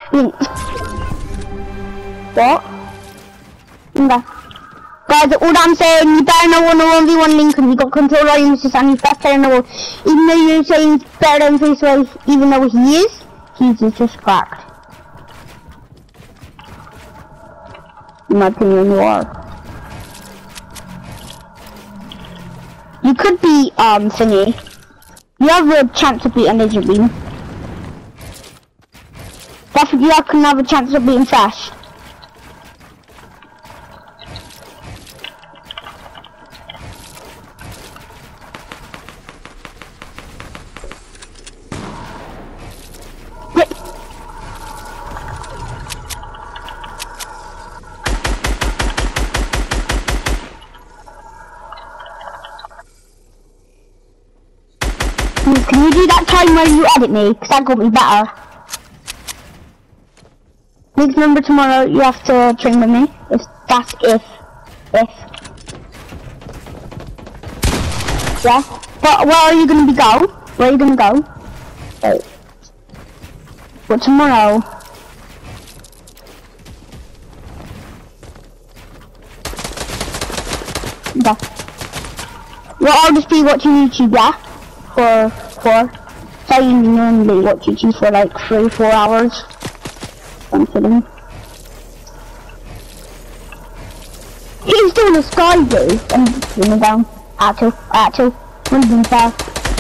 Links. What? Okay. Guys, all I'm saying, you better know on the 1v1 link and you got control audiences and he's best player in the world. Even though you're saying he's better than Faceway, even though he is, he's just cracked. In my opinion, you are. You could be, thingy. You have a chance of beating Laser Beam. Definitely, I can have a chance of beating Flash. Can you do that time where you edit me? Because that got me better. Next number tomorrow, you have to train with me. That's if. Yeah. But where are you gonna go? Where are you gonna go? Wait. But tomorrow. Yeah. Well, I'll just be watching YouTube, yeah? For so you normally watch YouTube for like 3-4 hours. I'm kidding. He's doing a sky boost and running down. At two. Running fast.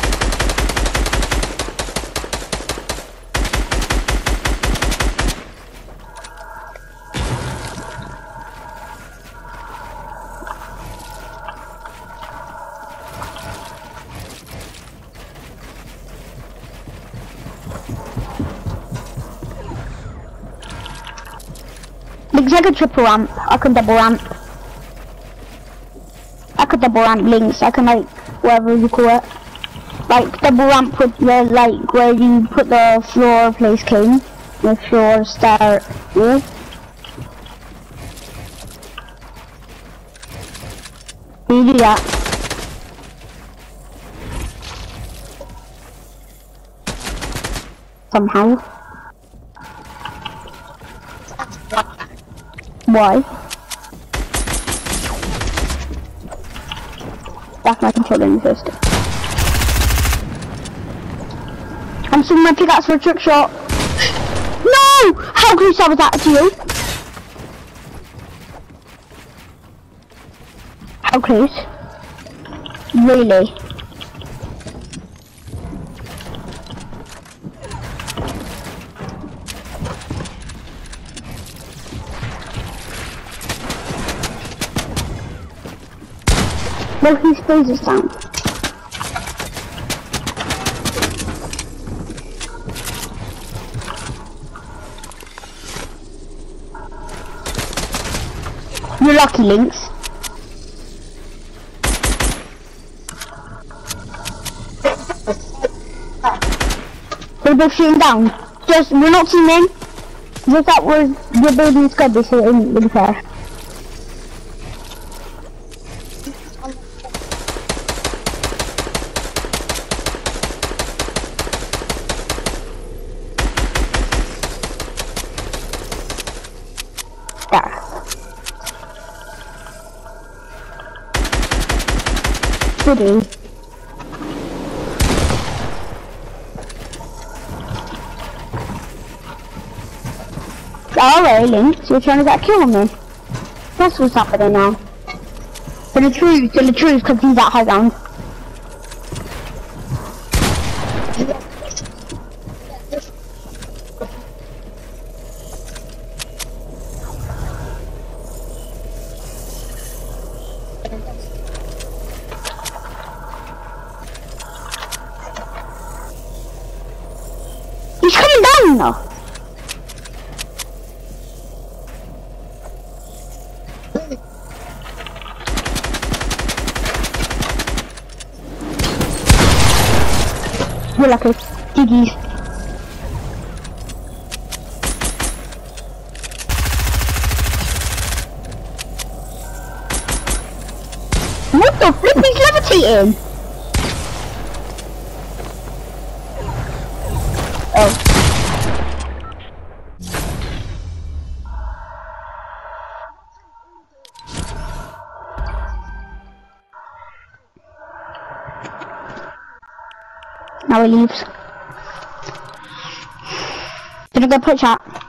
Looks like a triple ramp. I can double ramp. I could double ramp links. I can like whatever you call it. Like double ramp with the like where you put the floor place king. The floor start with. You do that. Somehow. Why? That's my controller in the first. I'm swinging my pickaxe for a trick shot. No! How close was that to you? How close? Really? No, he sprays us down. You're lucky, Lynx. They're both shooting down. Just, we're not teaming. Just that we're building squad, so it isn't really fair. Goody. Alright, Lynx, you're trying to get a kill on me. That's what's happening now. To the truth, because he's at high ground. He's coming down now. You're lucky. GG's. What the flip? He's levitating. Oh. Now he leaves. Did I go put chat?